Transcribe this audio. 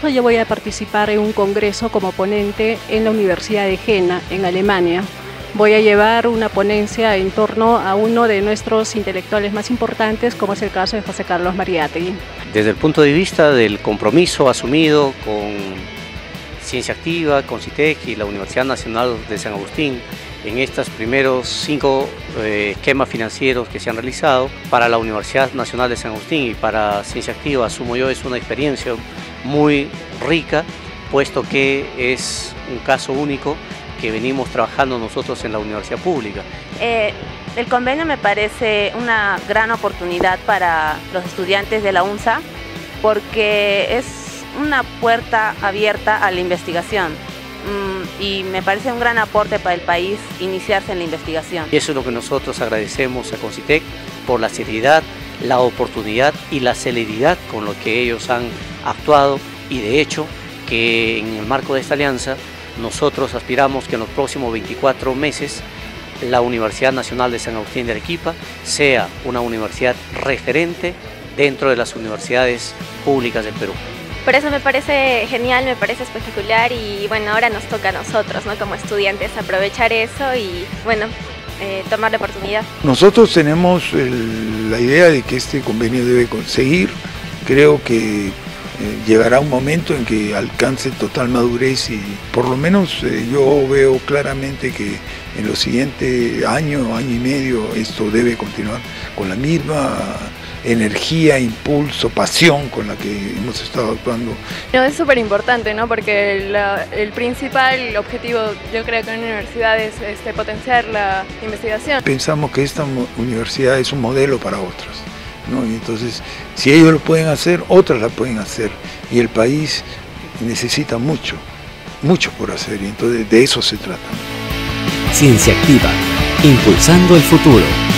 yo voy a participar en un congreso como ponente en la Universidad de Jena, en Alemania. Voy a llevar una ponencia en torno a uno de nuestros intelectuales más importantes, como es el caso de José Carlos Mariátegui. Desde el punto de vista del compromiso asumido con Ciencia Activa, con CITEC y la Universidad Nacional de San Agustín, en estos primeros 5 esquemas financieros que se han realizado para la Universidad Nacional de San Agustín y para Ciencia Activa, asumo yo, es una experiencia muy rica, puesto que es un caso único que venimos trabajando nosotros en la universidad pública. El convenio me parece una gran oportunidad para los estudiantes de la UNSA, porque es una puerta abierta a la investigación y me parece un gran aporte para el país iniciarse en la investigación. Y eso es lo que nosotros agradecemos a CONCITEC por la seriedad, la oportunidad y la celeridad con lo que ellos han actuado, y de hecho que en el marco de esta alianza nosotros aspiramos que en los próximos 24 meses la Universidad Nacional de San Agustín de Arequipa sea una universidad referente dentro de las universidades públicas del Perú. Por eso me parece genial, me parece espectacular y bueno, ahora nos toca a nosotros, ¿no? Como estudiantes, aprovechar eso y bueno, tomar la oportunidad. Nosotros tenemos la idea de que este convenio debe conseguir. Creo que llegará un momento en que alcance total madurez y por lo menos yo veo claramente que en los siguientes año y medio esto debe continuar con la misma energía, impulso, pasión con la que hemos estado actuando. No, es súper importante, ¿no? Porque el principal objetivo, yo creo que en una universidad es potenciar la investigación. Pensamos que esta universidad es un modelo para otras, ¿no? Y entonces, si ellos lo pueden hacer, otras la pueden hacer. Y el país necesita mucho por hacer, y entonces de eso se trata. Ciencia Activa, impulsando el futuro.